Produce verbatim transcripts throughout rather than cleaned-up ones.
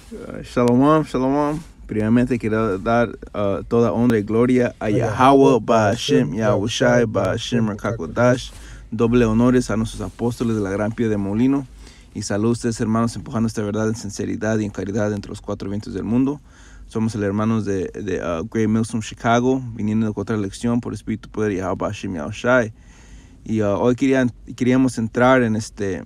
Uh, shalom, shalom. Primeramente quiero dar uh, toda honra y gloria a Yahweh, Ba'ashem, Yahushai, Ba'ashem, Rakakodash. Doble honores a nuestros apóstoles de la Gran Piedra de Molino. Y salud a ustedes, hermanos, empujando esta verdad en sinceridad y en caridad entre los cuatro vientos del mundo. Somos el hermanos de, de uh, Great Millstone, Chicago, viniendo de otra lección por Espíritu, Poder y Yahweh, Ba'ashem, Yahushai. Y uh, hoy querían, queríamos entrar en este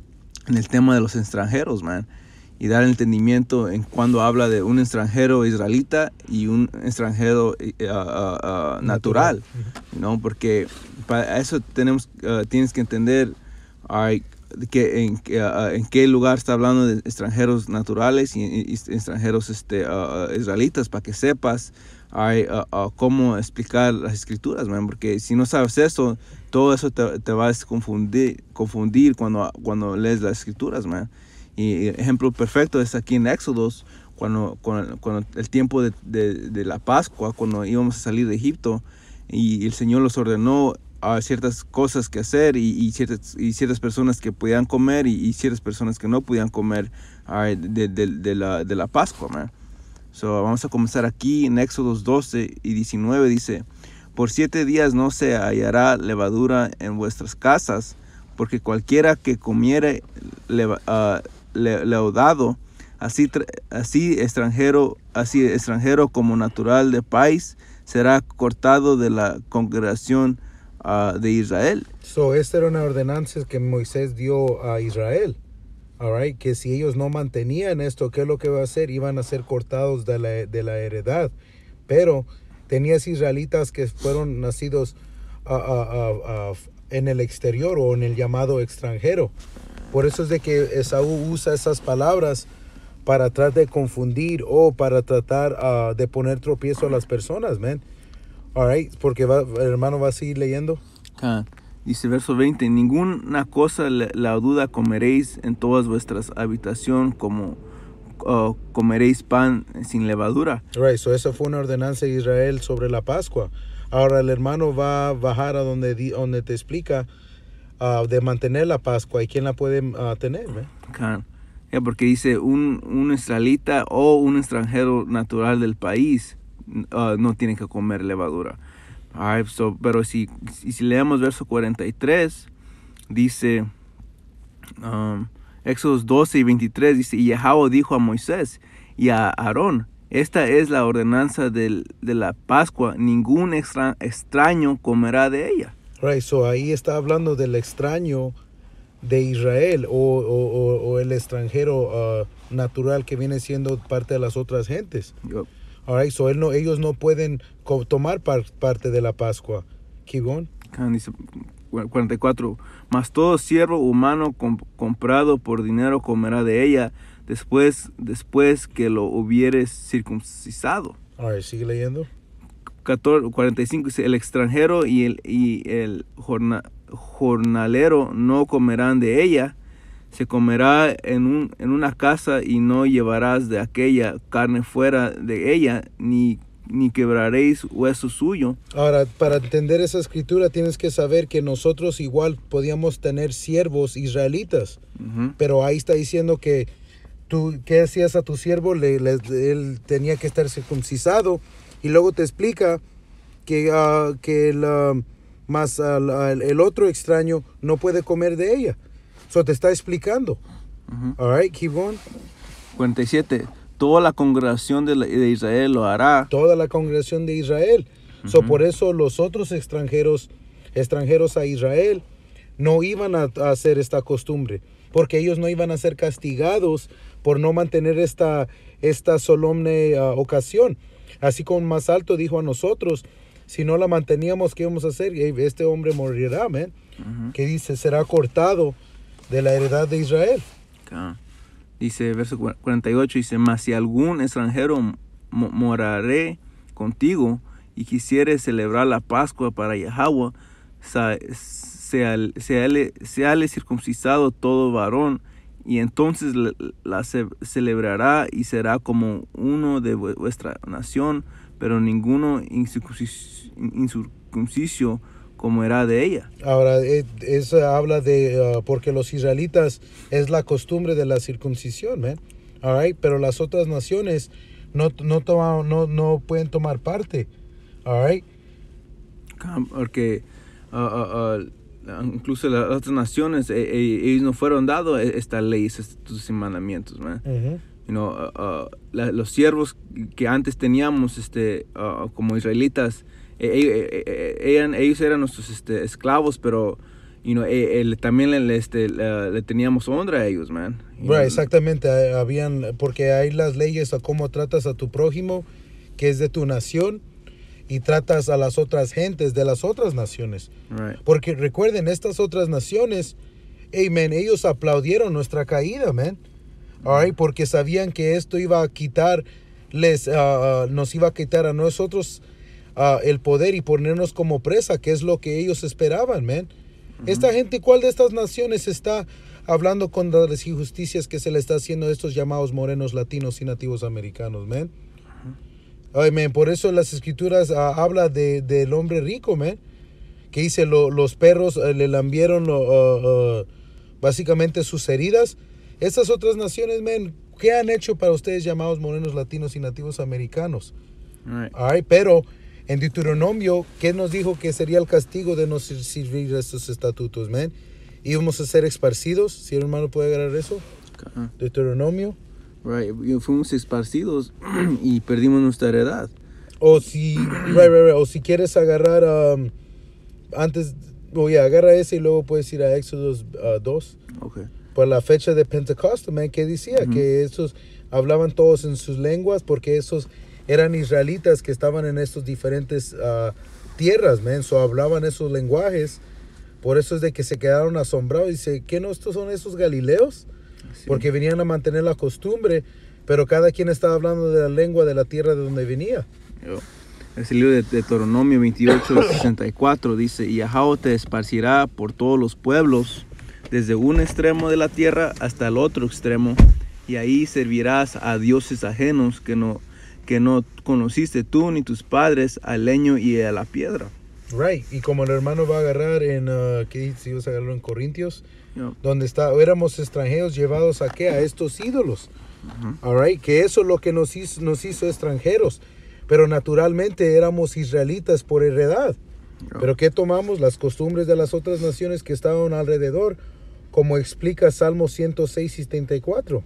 en el tema de los extranjeros, man, y dar entendimiento en cuando habla de un extranjero israelita y un extranjero uh, uh, uh, natural, uh-huh. ¿no? Porque para eso tenemos, uh, tienes que entender uh, que en, uh, en qué lugar está hablando de extranjeros naturales y, y, y extranjeros este, uh, israelitas, para que sepas uh, uh, cómo explicar las escrituras, man, porque si no sabes eso, todo eso te, te va a confundir, confundir cuando, cuando lees las escrituras, man. Y el ejemplo perfecto es aquí en Éxodos, cuando, cuando, cuando el tiempo de, de, de la Pascua, cuando íbamos a salir de Egipto, y el Señor los ordenó a ciertas cosas que hacer, y, y, ciertas, y ciertas personas que podían comer, y, y ciertas personas que no podían comer uh, de, de, de, la, de la Pascua, man. So, vamos a comenzar aquí en Éxodos doce y diecinueve, dice: por siete días no se hallará levadura en vuestras casas, porque cualquiera que comiere leva, uh, le, leudado, así, así extranjero, así extranjero como natural de país, será cortado de la congregación uh, de Israel. So, esta era una ordenanza que Moisés dio a Israel. All right, que si ellos no mantenían esto, ¿qué es lo que va a hacer? Iban a ser cortados de la, de la heredad. Pero tenías israelitas que fueron nacidos uh, uh, uh, uh, en el exterior o en el llamado extranjero. Por eso es de que Esaú usa esas palabras para tratar de confundir o para tratar uh, de poner tropiezo a las personas, man. All right, porque va, el hermano va a seguir leyendo. Okay. Dice verso veinte: ninguna cosa la duda comeréis en todas vuestras habitaciones, como uh, comeréis pan sin levadura. Right, so esa fue una ordenanza de Israel sobre la Pascua. Ahora el hermano va a bajar a donde, donde te explica uh, de mantener la Pascua y quién la puede uh, tener, ¿eh? Okay. Yeah, porque dice un, un israelita o un extranjero natural del país uh, no tiene que comer levadura. Right, so, pero si, si, si leemos verso cuarenta y tres, dice, um, Éxodos doce y veintitrés, dice: y Yahweh dijo a Moisés y a Aarón: esta es la ordenanza del, de la Pascua, ningún extra, extraño comerá de ella. Right, so ahí está hablando del extraño de Israel o, o, o, o el extranjero uh, natural que viene siendo parte de las otras gentes. Yep. All right, so él no, ellos no pueden co- tomar par, parte de la Pascua. Keep going. Dice cuarenta y cuatro: mas todo siervo humano comp comprado por dinero comerá de ella después, después que lo hubieres circuncisado. All right, sigue leyendo. cuarenta y cinco dice: el extranjero y el, y el jorna, jornalero no comerán de ella. Se comerá en, un, en una casa, y no llevarás de aquella carne fuera de ella, ni, ni quebraréis hueso suyo. Ahora, para entender esa escritura tienes que saber que nosotros igual podíamos tener siervos israelitas. Uh-huh. Pero ahí está diciendo que tú, ¿qué hacías a tu siervo? Le, le, él tenía que estar circuncisado. Y luego te explica que, uh, que el, uh, más, uh, el otro extraño no puede comer de ella. So te está explicando. Uh-huh. All right, keep on. cuarenta y siete. Toda la congregación de, la, de Israel lo hará. Toda la congregación de Israel. Uh-huh. So por eso los otros extranjeros, extranjeros a Israel, no iban a, a hacer esta costumbre, porque ellos no iban a ser castigados por no mantener esta, esta solemne uh, ocasión. Así como más alto dijo a nosotros, si no la manteníamos, ¿qué íbamos a hacer? Este hombre morirá, man. Uh-huh. Que dice, será cortado de la heredad de Israel. Okay. Dice verso cuarenta y ocho, dice: mas si algún extranjero mo moraré contigo y quisiere celebrar la Pascua para Yahweh, seale se circuncisado todo varón, y entonces la, la ce celebrará y será como uno de vuestra nación, pero ninguno incircuncisio comerá de ella. Ahora, eso habla de, uh, porque los israelitas es la costumbre de la circuncisión, ¿eh? All right, pero las otras naciones no, no, toma, no, no pueden tomar parte. All right. Porque uh, uh, uh, incluso las otras naciones, eh, eh, ellos no fueron dados esta ley, estos mandamientos, man. Uh-huh. You know, uh, uh, la, los siervos que antes teníamos este, uh, como israelitas, eh, eh, eh, eran, ellos eran nuestros este, esclavos, pero you know, eh, eh, también le, este, le, le teníamos honra a ellos, man. Right, exactamente, habían, porque hay las leyes a cómo tratas a tu prójimo, que es de tu nación, y tratas a las otras gentes de las otras naciones. Right. Porque recuerden, estas otras naciones, hey, man, ellos aplaudieron nuestra caída, man. All right, porque sabían que esto iba a quitar, les, uh, nos iba a quitar a nosotros uh, el poder y ponernos como presa, que es lo que ellos esperaban, man. Uh-huh. Esta gente, ¿cuál de estas naciones está hablando contra las injusticias que se le está haciendo a estos llamados morenos, latinos y nativos americanos, man? Uh-huh. Ay, man, por eso las escrituras uh, habla de, del hombre rico, man, que dice lo, los perros uh, le lambieron uh, uh, básicamente sus heridas. Estas otras naciones, man, ¿qué han hecho para ustedes llamados morenos, latinos y nativos americanos? Right. All right, pero en Deuteronomio, ¿qué nos dijo que sería el castigo de no servir estos estatutos, man? Íbamos a ser esparcidos. Si el hermano puede agarrar eso. Uh-huh. Deuteronomio. Right. Fuimos esparcidos y perdimos nuestra heredad. O si, right, right, right. O si quieres agarrar, um, antes, oye, agarra ese y luego puedes ir a Éxodo uh, dos. Okay. Por la fecha de Pentecostés, man, que decía uh-huh. que esos hablaban todos en sus lenguas porque esos eran israelitas que estaban en estos diferentes uh, tierras, man, so hablaban esos lenguajes. Por eso es de que se quedaron asombrados. Dice, ¿qué no estos son esos galileos? Sí. Porque venían a mantener la costumbre, pero cada quien estaba hablando de la lengua de la tierra de donde venía. Yo. Es el libro de Deuteronomio veintiocho, sesenta y cuatro, dice, y Yahweh te esparcirá por todos los pueblos, desde un extremo de la tierra hasta el otro extremo, y ahí servirás a dioses ajenos que no, que no conociste tú ni tus padres, al leño y a la piedra. Right, y como el hermano va a agarrar en, uh, ¿qué dices? Si vas a agarrarlo en Corintios, yeah. donde está, éramos extranjeros llevados a qué, a estos ídolos. Uh-huh. All right, que eso es lo que nos hizo, nos hizo extranjeros, pero naturalmente éramos israelitas por heredad. Yeah. Pero ¿qué tomamos? Las costumbres de las otras naciones que estaban alrededor, como explica Salmo ciento seis y setenta y cuatro.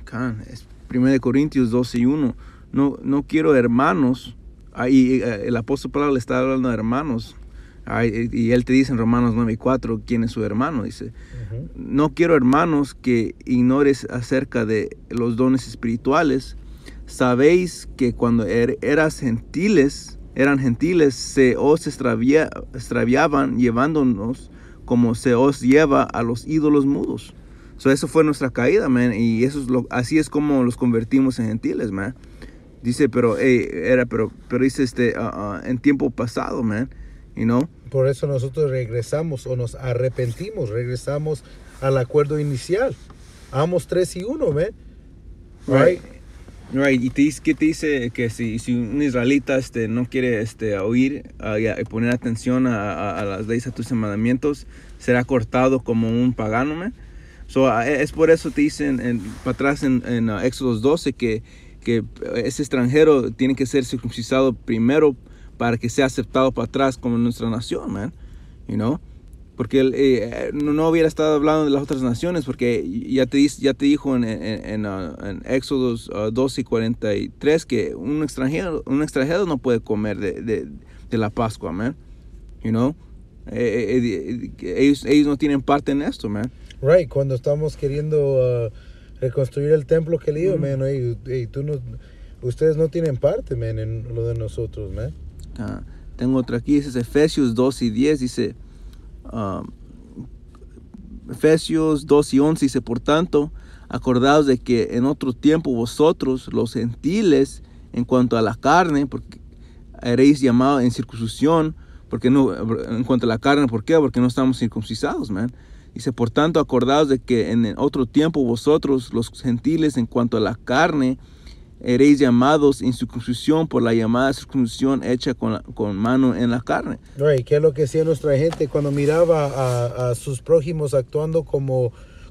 Es primera de Corintios doce y uno. No, no quiero hermanos. Ahí el apóstol Pablo le está hablando a hermanos. Ahí, y él te dice en Romanos nueve y cuatro quién es su hermano. Dice, uh-huh. no quiero hermanos que ignores acerca de los dones espirituales. Sabéis que cuando er, eras gentiles, eran gentiles, se os extravia, extraviaban llevándonos como se os lleva a los ídolos mudos. So, eso fue nuestra caída, man, y eso es lo, así es como los convertimos en gentiles, man. Dice, pero, hey, era, pero, pero dice, este, uh, uh, en tiempo pasado, man, you know. Por eso nosotros regresamos o nos arrepentimos, regresamos al acuerdo inicial. Amos tres y uno, man. Right. Right, y te dice, ¿qué te dice? Que si, si un israelita este, no quiere este, oír uh, y, y poner atención a, a, a las leyes, a tus mandamientos, será cortado como un pagano, man. So, uh, es por eso te dicen en, para atrás en, en uh, Éxodo doce que, que ese extranjero tiene que ser circuncisado primero para que sea aceptado para atrás como nuestra nación, man. You know? Porque él eh, no, no hubiera estado hablando de las otras naciones, porque ya te, ya te dijo en, en, en, uh, en Éxodo uh, doce y cuarenta y tres que un extranjero, un extranjero no puede comer de, de, de la Pascua, man. You know? Eh, eh, eh, ellos, ellos no tienen parte en esto, man. Right, cuando estamos queriendo uh, reconstruir el templo que le digo, mm-hmm. man, hey, hey, tú no, ustedes no tienen parte, man, en lo de nosotros, man. Uh, tengo otra aquí, dice Efesios dos y diez, dice, uh, Efesios dos y once, dice, por tanto, acordaos de que en otro tiempo vosotros, los gentiles, en cuanto a la carne, porque eréis llamados en circuncisión, porque no, en cuanto a la carne, ¿por qué? Porque no estamos circuncidados, man. Dice, por tanto, acordaos de que en otro tiempo vosotros, los gentiles, en cuanto a la carne, eréis llamados en circuncisión por la llamada circuncisión hecha con, la, con mano en la carne. Right, ¿qué es lo que hacía nuestra gente cuando miraba a, a sus prójimos actuando como,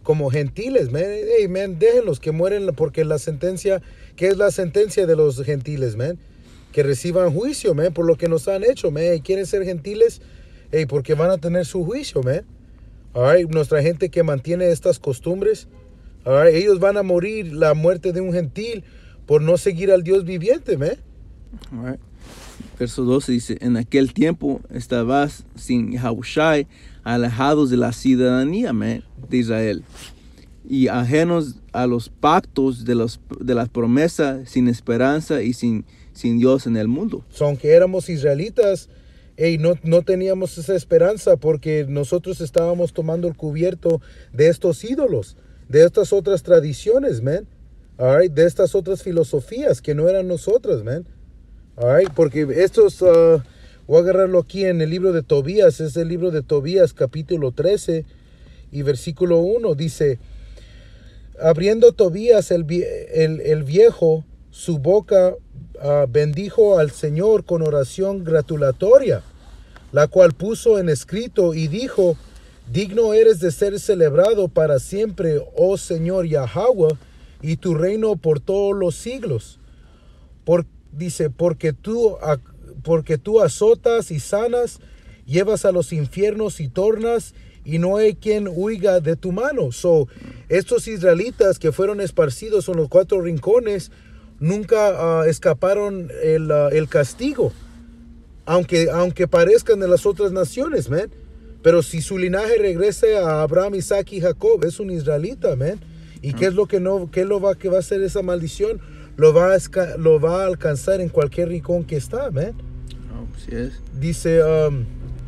como gentiles, man. Hey, man, déjenlos que mueren porque la sentencia, ¿qué es la sentencia de los gentiles, man? Que reciban juicio, man, por lo que nos han hecho, man. Hey, quieren ser gentiles, hey, porque van a tener su juicio, man. All right, nuestra gente que mantiene estas costumbres, all right, ellos van a morir la muerte de un gentil por no seguir al Dios viviente, man. All right. Verso doce dice, en aquel tiempo estabas sin Yahushai, alejados de la ciudadanía, man, de Israel, y ajenos a los pactos de, los, de las promesas, sin esperanza y sin, sin Dios en el mundo. So, aunque éramos israelitas, hey, no, no teníamos esa esperanza porque nosotros estábamos tomando el cubierto de estos ídolos, de estas otras tradiciones, man. All right, de estas otras filosofías que no eran nosotras, man. All right, porque estos, uh, voy a agarrarlo aquí en el libro de Tobías, es el libro de Tobías capítulo trece y versículo uno, dice, abriendo Tobías el, el, el viejo su boca, uh, bendijo al Señor con oración gratulatoria, la cual puso en escrito y dijo, digno eres de ser celebrado para siempre, oh Señor Yahweh, y tu reino por todos los siglos. Por, dice, porque tú, porque tú azotas y sanas, llevas a los infiernos y tornas, y no hay quien huiga de tu mano. So, estos israelitas que fueron esparcidos en los cuatro rincones, nunca uh, escaparon el, uh, el castigo, aunque, aunque parezcan de las otras naciones, man. Pero si su linaje regrese a Abraham, Isaac y Jacob, es un israelita, man. ¿Y qué es lo que no, qué lo va, que va a hacer esa maldición? Lo va, a, lo va a alcanzar en cualquier rincón que está, man. Oh, sí es. Dice, um,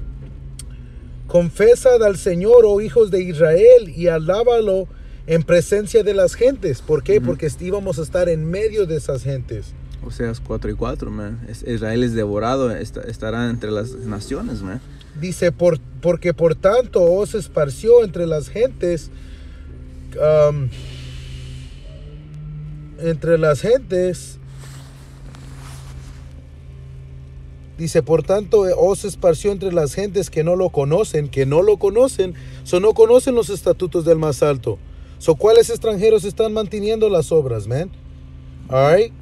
confesad al Señor, oh hijos de Israel, y alábalo en presencia de las gentes. ¿Por qué? Uh-huh. Porque íbamos a estar en medio de esas gentes. O sea, es cuatro y cuatro, man. Israel es devorado, est estará entre las naciones, man. Dice, por, porque por tanto os esparció entre las gentes, um, entre las gentes, dice, por tanto os esparció entre las gentes que no lo conocen, que no lo conocen, so no conocen los estatutos del más alto. So, ¿cuáles extranjeros están manteniendo las obras, man? All right.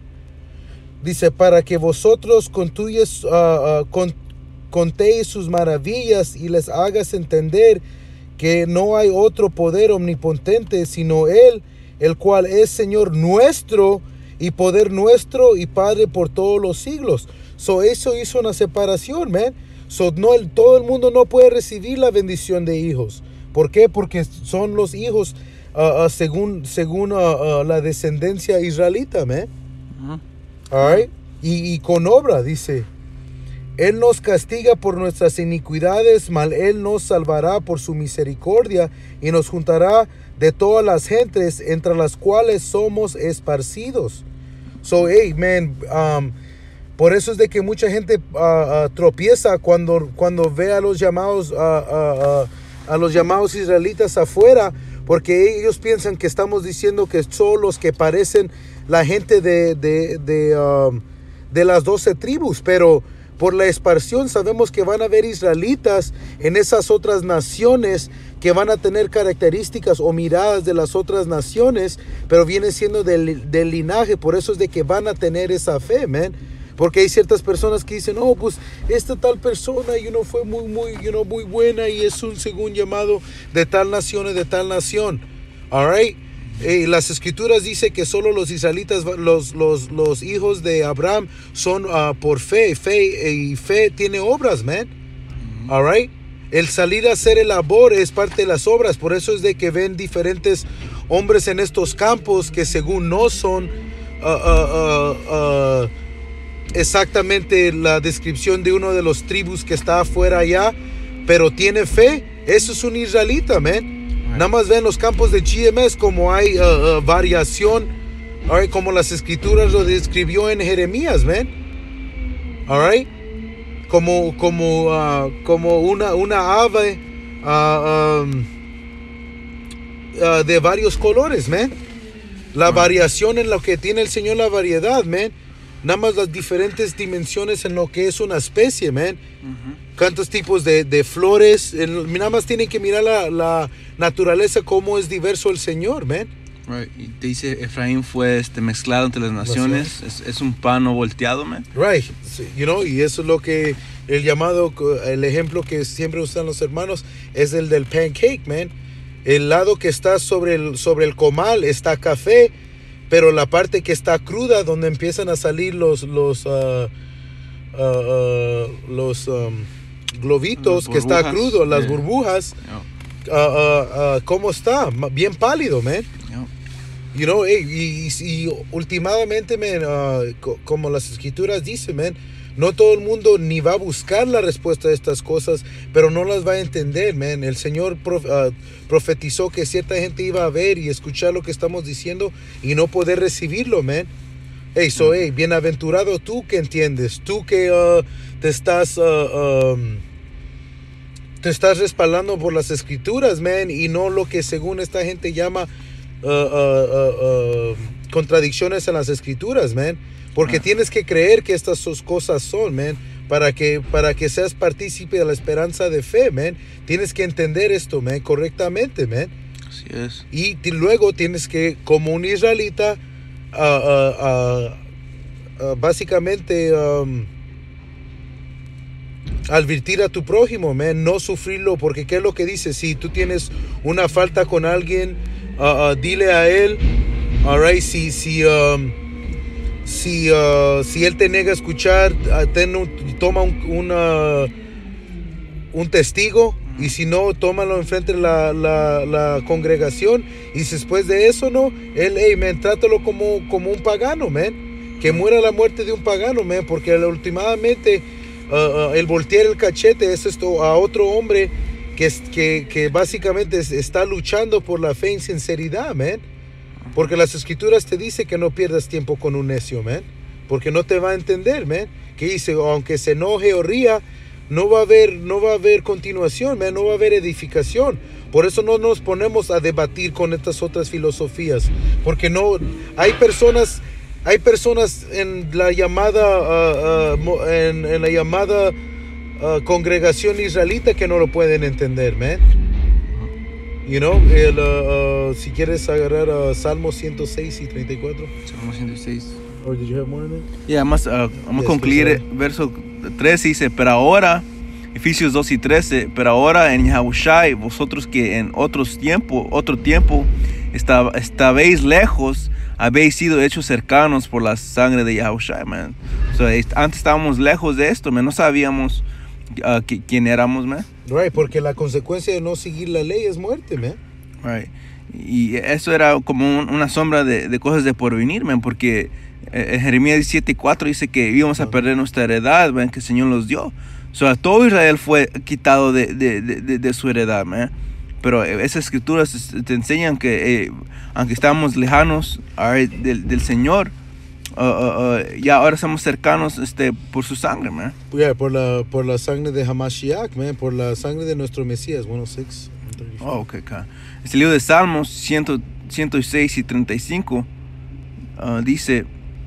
Dice, para que vosotros contuyes, uh, uh, con, contéis sus maravillas y les hagas entender que no hay otro poder omnipotente sino Él, el cual es Señor nuestro y poder nuestro y Padre por todos los siglos. So, eso hizo una separación, man. So, no, el, todo el mundo no puede recibir la bendición de hijos. ¿Por qué? Porque son los hijos uh, uh, según, según uh, uh, la descendencia israelita, man. Uh-huh. All right? y, y con obra, dice, Él nos castiga por nuestras iniquidades, mas Él nos salvará por su misericordia y nos juntará de todas las gentes entre las cuales somos esparcidos. So, hey, man, um, por eso es de que mucha gente uh, uh, tropieza cuando, cuando ve a los llamados, uh, uh, uh, a los llamados israelitas afuera, porque ellos piensan que estamos diciendo que son los que parecen la gente de, de, de, um, de las doce tribus, pero por la esparción sabemos que van a haber israelitas en esas otras naciones que van a tener características o miradas de las otras naciones, pero viene siendo del, del linaje. Por eso es de que van a tener esa fe, man. Porque hay ciertas personas que dicen, oh, pues esta tal persona, you know, fue muy, muy, you know, muy buena y es un según llamado de tal nación y de tal nación. All right. Eh, las escrituras dicen que solo los israelitas, los, los, los hijos de Abraham son uh, por fe. Fe y fe tiene obras, man. All right. El salir a hacer el labor es parte de las obras. Por eso es de que ven diferentes hombres en estos campos que según no son uh, uh, uh, uh, exactamente la descripción de uno de los tribus que está afuera allá, pero tiene fe. Eso es un israelita, man. Nada más ven los campos de G M S como hay uh, uh, variación, all right, como las escrituras lo describió en Jeremías, man. All right. Como, como, uh, como una, una ave uh, um, uh, de varios colores, man. La uh-huh. variación en lo que tiene el Señor, la variedad, man. Nada más las diferentes dimensiones en lo que es una especie, man. Uh-huh. cuántos tipos de, de flores. El, nada más tienen que mirar la, la naturaleza, cómo es diverso el Señor, man. Right. Y te dice, Efraín fue este, mezclado entre las naciones. Es, es un pan no volteado, man. Right. You know, y eso es lo que el llamado, el ejemplo que siempre usan los hermanos es el del pancake, man. El lado que está sobre el, sobre el comal está café, pero la parte que está cruda, donde empiezan a salir los los uh, uh, uh, los um, globitos, que está crudo, las yeah. burbujas, yeah. uh, uh, uh, ¿cómo está? Bien pálido, man. Yeah. You know, y, y, y últimamente, man, uh, como las escrituras dicen, man, no todo el mundo ni va a buscar la respuesta a estas cosas, pero no las va a entender, man. El Señor prof, uh, profetizó que cierta gente iba a ver y escuchar lo que estamos diciendo y no poder recibirlo, man. Hey, so, hey, bienaventurado tú que entiendes, tú que uh, te estás uh, um, te estás respaldando por las escrituras, man, y no lo que según esta gente llama uh, uh, uh, uh, contradicciones en las escrituras, man. Porque ah. tienes que creer que estas cosas son, man, para que, para que seas partícipe de la esperanza de fe, man. Tienes que entender esto, man, correctamente, man. Así es. Y luego tienes que, como un israelita, uh, uh, uh, uh, básicamente um, advertir a tu prójimo, man, no sufrirlo, porque ¿qué es lo que dice? Si tú tienes una falta con alguien, uh, uh, dile a él, all right, si, si, um, Si, uh, si él te niega a escuchar, uh, ten un, toma un, una, un testigo, y si no, tómalo enfrente de la, la, la congregación, y después de eso, no, él, hey, man, trátalo como, como un pagano, man, que muera la muerte de un pagano, man, porque últimamente uh, uh, el voltear el cachete es esto a otro hombre que, que, que básicamente está luchando por la fe en sinceridad, man. Porque las escrituras te dicen que no pierdas tiempo con un necio, man. Porque no te va a entender, man. Que dice, aunque se enoje o ría, no va a haber, no va a haber continuación, man. No va a haber edificación. Por eso no nos ponemos a debatir con estas otras filosofías. Porque no, hay personas, hay personas en la llamada, uh, uh, en, en la llamada uh, congregación israelita que no lo pueden entender, man. You know, el, uh, uh, si quieres agarrar uh, Salmo ciento seis y treinta y cuatro. Salmo ciento seis. Or did you have more in there? Y además, uh, vamos yes, a concluir el verso trece, dice, pero ahora, Efesios dos y trece, pero ahora en Yahushai, vosotros que en otros tiempo, otro tiempo estaba, estabais lejos, habéis sido hechos cercanos por la sangre de Yahushai, man. So, antes estábamos lejos de esto, man. No sabíamos uh, quién éramos, man. Right, porque la consecuencia de no seguir la ley es muerte, man. Right. Y eso era como un, una sombra de, de cosas de porvenir, man, porque eh, Jeremías diecisiete cuatro dice que íbamos a perder nuestra heredad, man, que el Señor nos dio. So, a todo Israel fue quitado de, de, de, de su heredad, man. Pero esas escrituras te enseñan que eh, aunque estamos lejanos right, del, del Señor, Uh, uh, uh, ya ahora estamos cercanos este, por su sangre, man. Yeah, por la, por la sangre de Hamashiach, man, por la sangre de nuestro Mesías, ciento seis. Oh, ok, ok. Este libro de Salmos ciento seis y treinta y cinco uh, dice,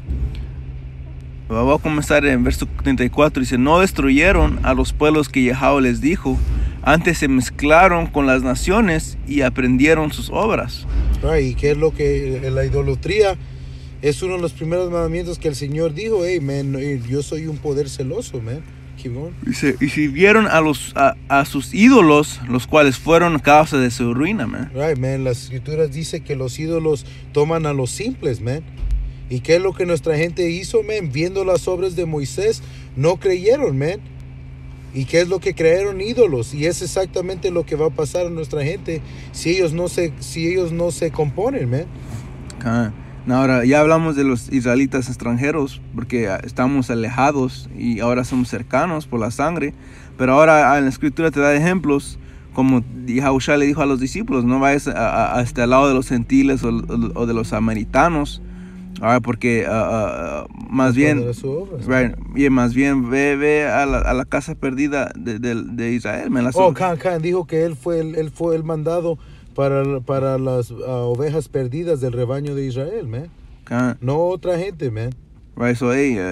voy a comenzar en verso treinta y cuatro, dice, no destruyeron a los pueblos que Yahweh les dijo, antes se mezclaron con las naciones y aprendieron sus obras. Right, y qué es lo que la idolatría es uno de los primeros mandamientos que el Señor dijo, hey, man, yo soy un poder celoso, man. Keep going. Dice, y sirvieron a, los, a, a sus ídolos, los cuales fueron causa de su ruina, man. Right, man. Las escrituras dicen que los ídolos toman a los simples, man. ¿Y qué es lo que nuestra gente hizo, man? Viendo las obras de Moisés, no creyeron, man. ¿Y qué es lo que crearon? Ídolos. Y es exactamente lo que va a pasar a nuestra gente si ellos no se, si ellos no se componen, man. Ah. Ahora, ya hablamos de los israelitas extranjeros porque estamos alejados y ahora somos cercanos por la sangre. Pero ahora en la escritura te da ejemplos como Yahushua le dijo a los discípulos, no vayas a, a, hasta el lado de los gentiles o, o, o de los samaritanos, ahora porque uh, uh, más bien, right, y más bien ve, ve a, la, a la casa perdida de, de, de Israel. Me la oh, Khan, Khan dijo que él fue el, él fue el mandado Para, para las uh, ovejas perdidas del rebaño de Israel, man. Okay. No otra gente, man. Right, so, hey, uh,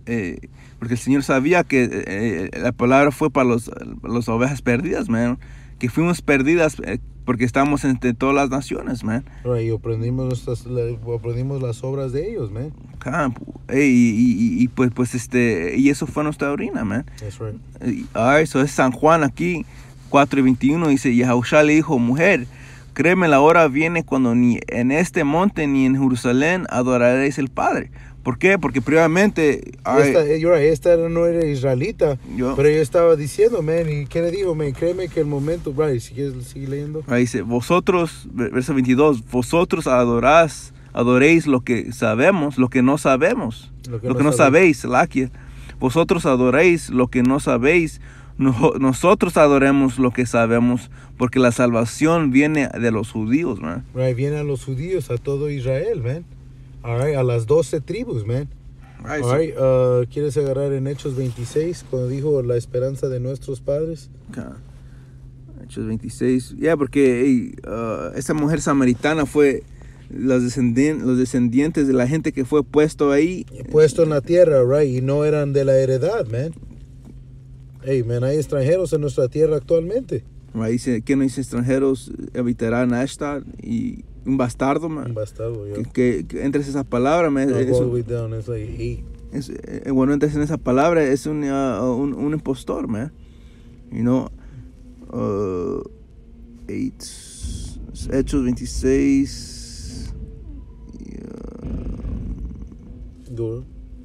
eh, porque el Señor sabía que eh, la palabra fue para los, las ovejas perdidas, man. Que fuimos perdidas eh, porque estamos entre todas las naciones, man. Right, y aprendimos, nuestras, la, aprendimos las obras de ellos, man. Campo. Hey, y, y, y pues, pues este, y eso fue nuestra orina, man. That's right. All right, so es San Juan aquí, cuatro y veintiuno, dice, Yahushua le dijo, mujer, créeme, la hora viene cuando ni en este monte ni en Jerusalén adoraréis al Padre. ¿Por qué? Porque previamente... Esta, right, esta no era israelita, yo, pero yo estaba diciendo, man, ¿y qué le dijo, man? Créeme que el momento... Right, si quieres seguir leyendo. Ahí dice, vosotros, verso veintidós, vosotros adorás, adoréis lo que sabemos, lo que no sabemos. Lo que, lo que no, no sabéis, Laquia. Vosotros adoréis lo que no sabéis. No, nosotros adoremos lo que sabemos, porque la salvación viene de los judíos, man. Right, viene a los judíos, a todo Israel, man. All right, a las doce tribus, man. All so, right, uh, ¿quieres agarrar en Hechos veintiséis, cuando dijo la esperanza de nuestros padres? Okay. Hechos veintiséis, ya, yeah, porque hey, uh, esa mujer samaritana fue los, descendien los descendientes de la gente que fue puesto ahí. Puesto en la tierra, right, y no eran de la heredad, man. Hey, man, hay extranjeros en nuestra tierra actualmente. Right, dice, ¿quién no dice extranjeros habitarán en Ashdod? Y un bastardo, man. Un bastardo, yeah. Que, que, que entres esa palabra, man. No, es, all the way down, it's like eight. Es, eh, bueno, entres en esa palabra, es un, uh, un, un impostor, man. You know, uh, eight, Hechos veintiséis. Yeah. Go.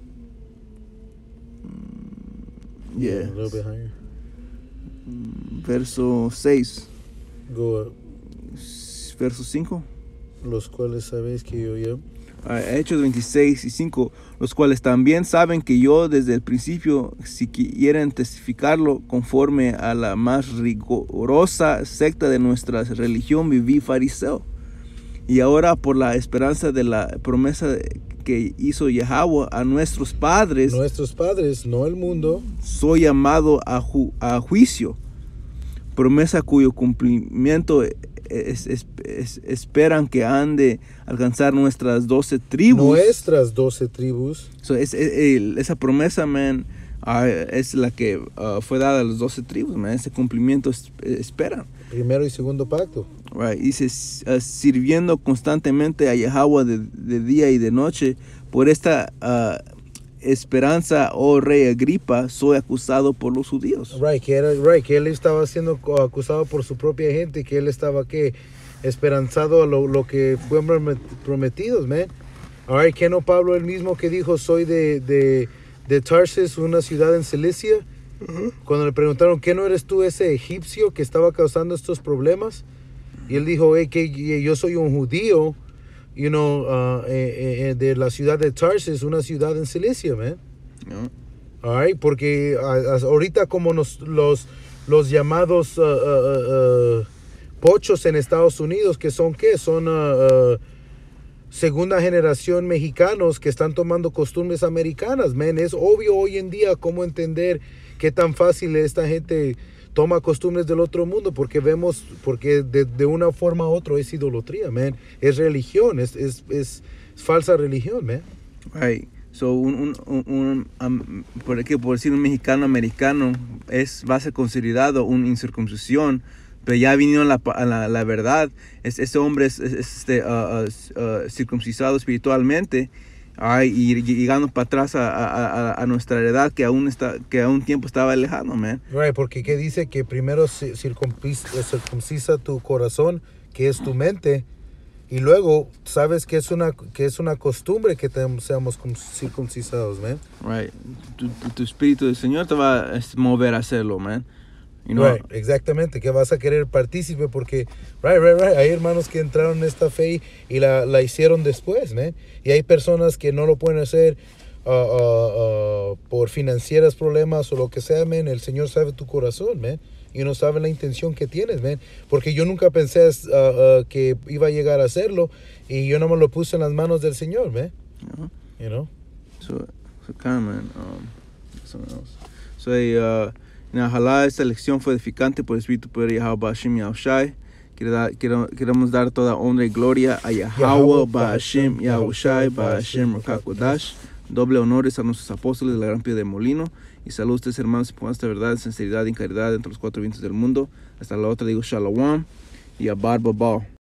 Yeah. yeah. A little bit higher. Verso seis. Go up. Verso cinco. Los cuales sabéis que yo ya. Hechos veintiséis y cinco, los cuales también saben que yo desde el principio, si quieren testificarlo conforme a la más rigurosa secta de nuestra religión, viví fariseo. Y ahora por la esperanza de la promesa que hizo Yahweh a nuestros padres, nuestros padres, no el mundo, soy llamado a, ju a juicio, promesa cuyo cumplimiento Es, es, es, esperan que han de alcanzar nuestras doce tribus. Nuestras doce tribus. So, es, es, es, esa promesa, man, uh, es la que uh, fue dada a las doce tribus, man. Ese cumplimiento es, esperan. Primero y segundo pacto. Right. Dice, uh, sirviendo constantemente a Yahweh de, de día y de noche, por esta uh, esperanza, oh rey Agripa, soy acusado por los judíos. Right, que, era, right, que él estaba siendo acusado por su propia gente, que él estaba que esperanzado a lo, lo que fue prometidos, man. All right, que no Pablo el mismo que dijo, soy de, de, de Tarsis, una ciudad en Cilicia. Uh-huh. Cuando le preguntaron, ¿qué no eres tú ese egipcio que estaba causando estos problemas? Y él dijo, hey, que yo soy un judío, you know, uh, eh, eh, de la ciudad de Tarsis, una ciudad en Cilicia, man. Yeah. All right, porque uh, ahorita como nos, los, los llamados uh, uh, uh, pochos en Estados Unidos, que son, ¿qué? Son uh, uh, segunda generación mexicanos que están tomando costumbres americanas, man. Es obvio hoy en día cómo entender qué tan fácil esta gente toma costumbres del otro mundo, porque vemos, porque de, de una forma u otra es idolatría, man. Es religión, es, es, es falsa religión, man. Right. So, un, un, un, un um, por, aquí, por decir un mexicano americano, es, va a ser considerado una incircuncisión, pero ya vino la, la, la verdad. Es, ese hombre es, es este, uh, uh, uh, circuncisado espiritualmente. Ay, y llegando para atrás a, a, a, a nuestra edad que aún está, que a un tiempo estaba lejano, man. Right, porque ¿qué dice? Que primero circuncisa, circuncisa tu corazón, que es tu mente, y luego sabes que es una, que es una costumbre que te, seamos circuncisados, man. Right, tu, tu, tu espíritu del Señor te va a mover a hacerlo, man. You know? Right, exactamente, que vas a querer partícipe porque, right, right, right, hay hermanos que entraron en esta fe y la, la hicieron después, man. Y hay personas que no lo pueden hacer uh, uh, uh, por financieros problemas o lo que sea, man. El Señor sabe tu corazón, man. Y no sabe la intención que tienes, man. Porque yo nunca pensé uh, uh, que iba a llegar a hacerlo y yo no me lo puse en las manos del Señor, man. Uh-huh. You know? So, so kind of, man, um, something else. So, uh, ojalá esta lección fue edificante por el Espíritu Poder Yahweh Ba'Hashem Yahushai. Queremos dar toda honra y gloria a Yahweh Ba'Hashem Yahushai Ba'Hashem Rakakodash. Doble honores a nuestros apóstoles de la gran piedra de molino. Y salud a ustedes, hermanos, con esta verdad, sinceridad y caridad entre los cuatro vientos del mundo. Hasta la otra digo shalom y a barba bao.